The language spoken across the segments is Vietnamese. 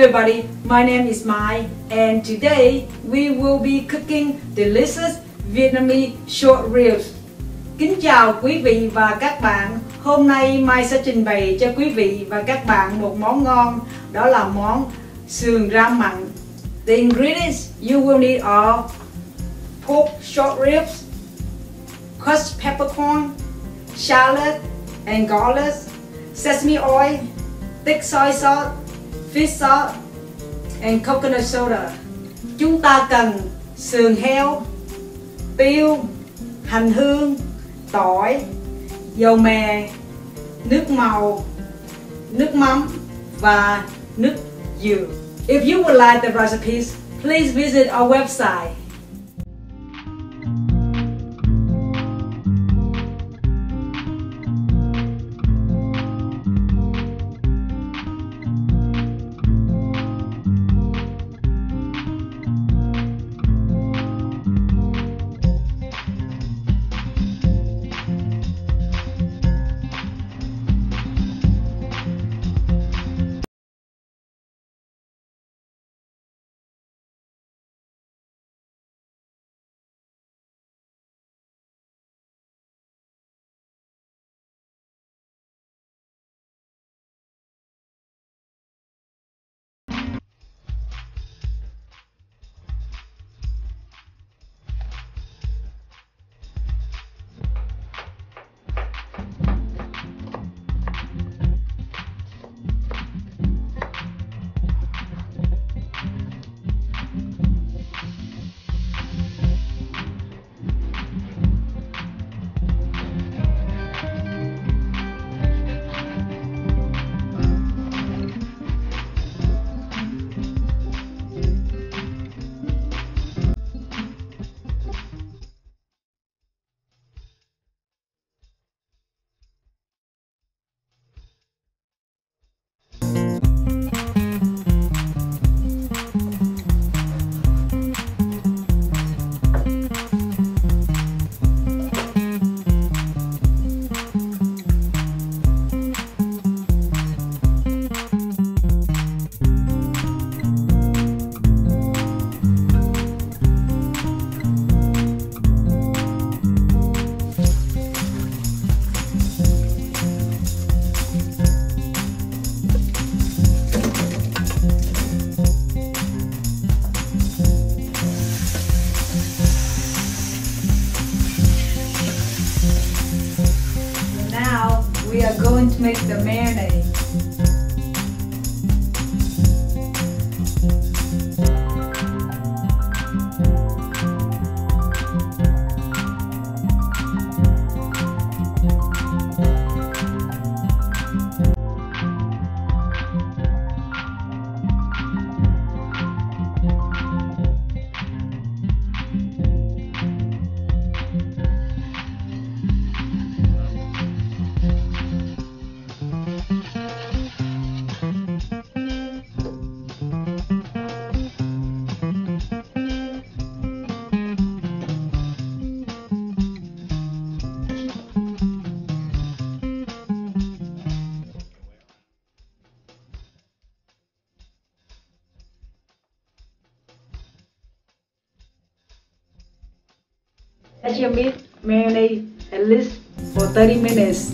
everybody, my name is Mai and today we will be cooking delicious Vietnamese short ribs. Kính chào quý vị và các bạn. Hôm nay Mai sẽ trình bày cho quý vị và các bạn một món ngon, đó là món sườn ram mặn. The ingredients you will need are pork short ribs, crushed peppercorn, shallot and garlic, sesame oil, thick soy sauce, fish sauce and coconut soda. Chúng ta cần sườn heo, tiêu, hành hương, tỏi, dầu mè, nước màu, nước mắm và nước dừa. If you would like the recipes, please visit our website. We are going to make the marinade. Let your meat marinate at least for 30 minutes.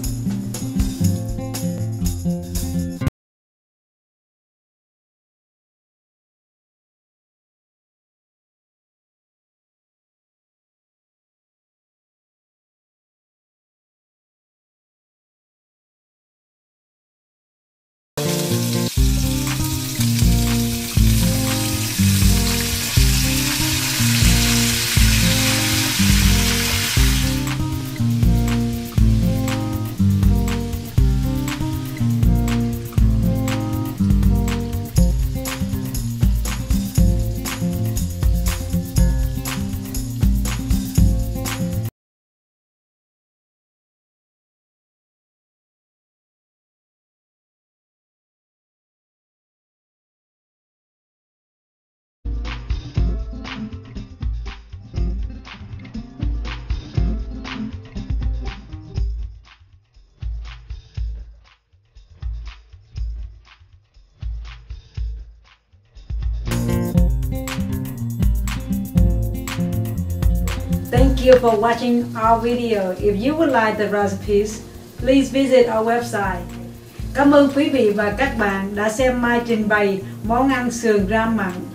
you for watching our video. If you would like the recipes, please visit our website. Cảm ơn quý vị và các bạn đã xem Mai trình bày món ăn sườn ram mặn.